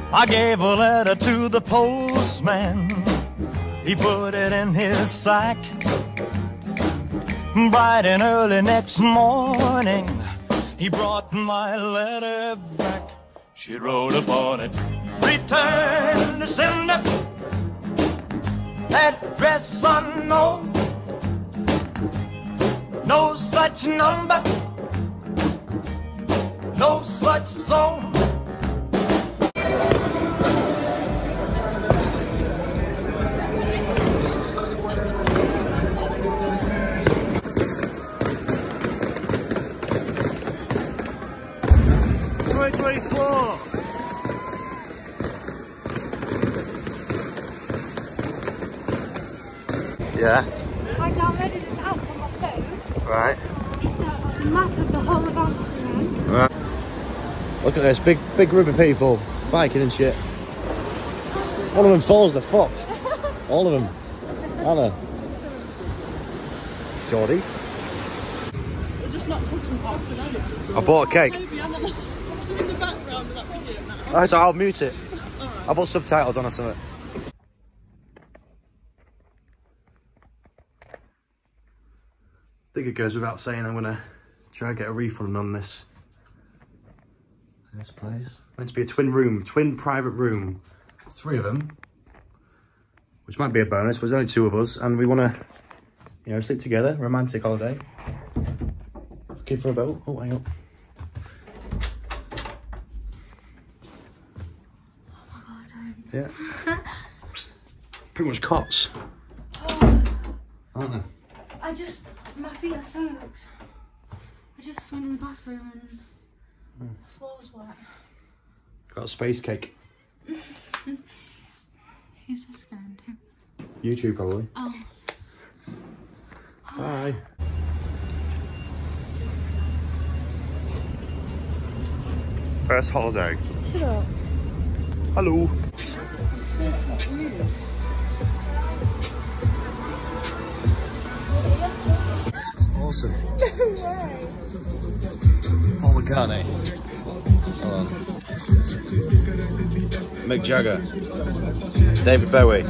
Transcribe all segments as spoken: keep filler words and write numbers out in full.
I gave a letter to the postman. He put it in his sack. Bright and early next morning, he brought my letter back. She wrote upon it, return to sender, address unknown, no such number, no such zone. twenty twenty-four. Yeah. I downloaded an app on my phone. Right. It's a map of the whole of Amsterdam. Right. Look at this big, big group of people biking and shit. One of them falls the fuck. All of them. Anna. Geordie. We're just not fucking stopping, are we? I bought a cake. Maybe I'm on the, in the background of that video now. Oh, so I'll mute it. Alright. I'll put subtitles on or something. I think it goes without saying I'm gonna try and get a refund on this. This place. Meant to be a twin room, twin private room. Three of them. Which might be a bonus, but there's only two of us and we wanna, you know, sleep together, romantic holiday. Looking for a boat. Oh, hang on. Yeah. Pretty much cots. Oh, Aren't they? I just, my feet are soaked. I just went in the bathroom and mm. the floor's wet. Got a space cake. Who's this going to? YouTube probably. Oh. Bye. First holiday. Shut up. Hello. So confused. It's awesome. No way. Paul McCartney. Hold on. Mick Jagger. David Bowie.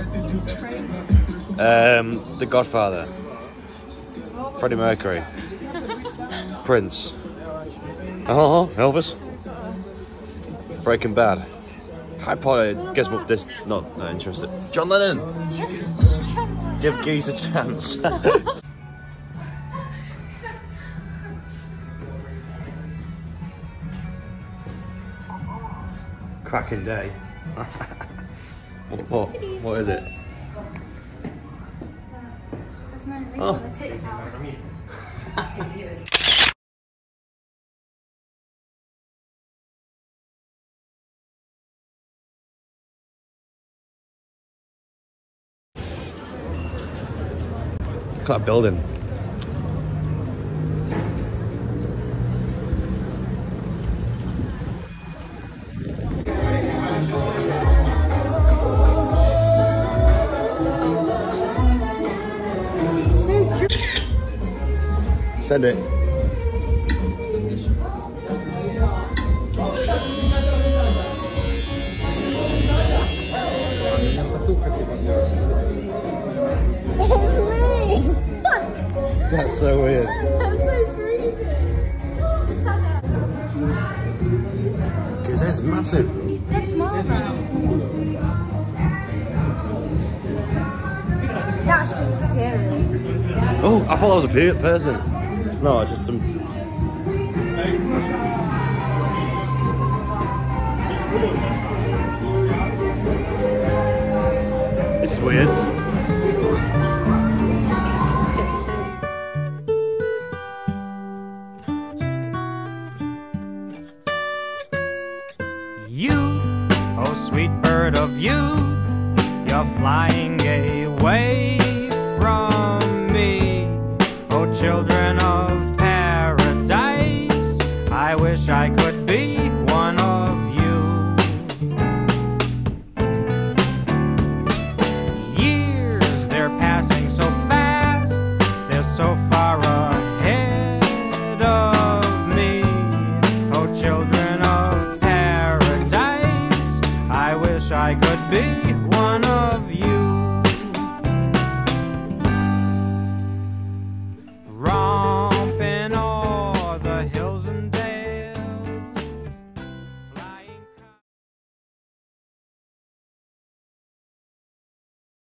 Um, The Godfather. Freddie Mercury. Prince. Oh, Elvis. Breaking Bad. I probably guess what this not that interested. John Lennon. Give Geese a chance. Cracking day. what, what, what is it? There's Mona Lisa Oh. on the tits now. Look at that building. Send it. It's me! That's so weird. That's so creepy. His head's massive. He's dead small now. That's just scary. Oh, I thought that was a pe- person. It's not, it's just some... It's weird. Youth, oh sweet bird of youth, you're flying away from me. Oh children of paradise, I wish I could be one of you. Years, they're passing so fast, they're so far ahead of me. Oh children of paradise, I wish I could be